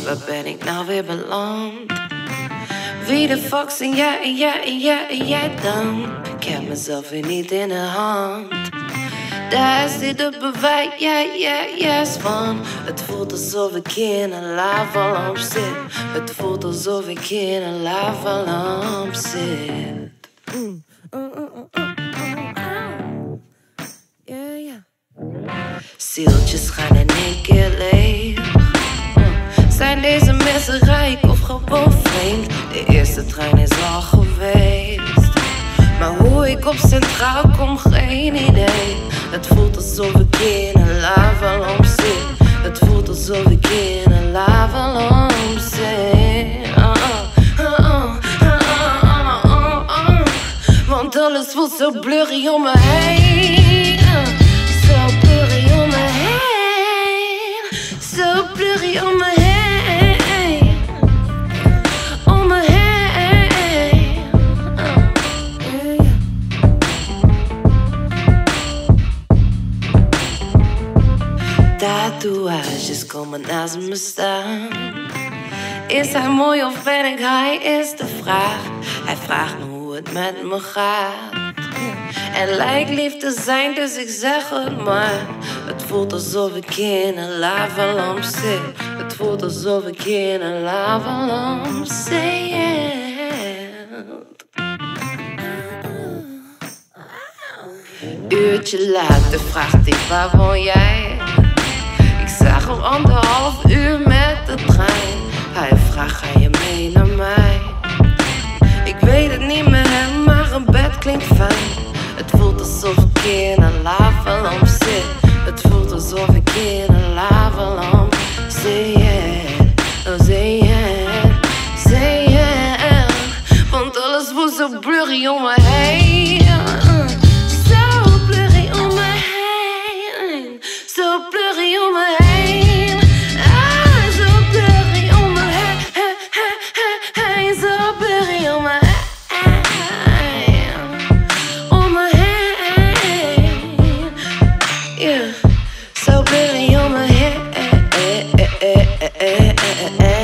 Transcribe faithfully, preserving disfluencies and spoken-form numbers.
waar ben ik nou weer beland? Wie de fuck zijn jij en jij en jij en jij dan? Ik heb mezelf weer niet in de hand. Daar zit het bewijs, ja, ja, yes van. Het voelt alsof ik in een lavalamp zit. Het voelt alsof ik in een lavalamp zit. Mm. Uh, uh, uh, uh, uh. Yeah, yeah. Zieltjes gaan in één keer leeg. uh. Zijn deze mensen rijk of gewoon vreemd? De eerste trein is al geweest, maar hoe ik op Centraal kom, geen idee. Het voelt alsof ik in een lavalamp zit. Het voelt alsof ik in een lavalamp zit. uh, uh, uh, uh, uh, uh, uh. Want alles voelt zo blurry om me heen. uh, Zo blurry om me heen. Zo blurry om me heen. Tatoeages komen naast me staan. Is hij mooi of ben ik hij, is de vraag. Hij vraagt me hoe het met me gaat. Er lijkt lief te zijn, dus ik zeg het maar. Het voelt alsof ik in een lavalamp zit. Het voelt alsof ik in een lavalamp zit. Uurtje later vraagt hij, waar woon jij? Ik zag hem anderhalf uur met de trein. Hij vraagt, ga je mee naar mij? Ik weet het niet met hem, maar een bed klinkt fijn. Het voelt alsof ik in een lavalamp zit. Het voelt alsof ik in een lavalamp zit. Oh, zit, zit. Want alles voelt zo blurry om me heen. Zo blurry om me heen. Zo blurry om me heen. Ah, zo blurry om me heen. Zo blurry om me heen. Om me heen. Yeah. Zo blurry om me heen.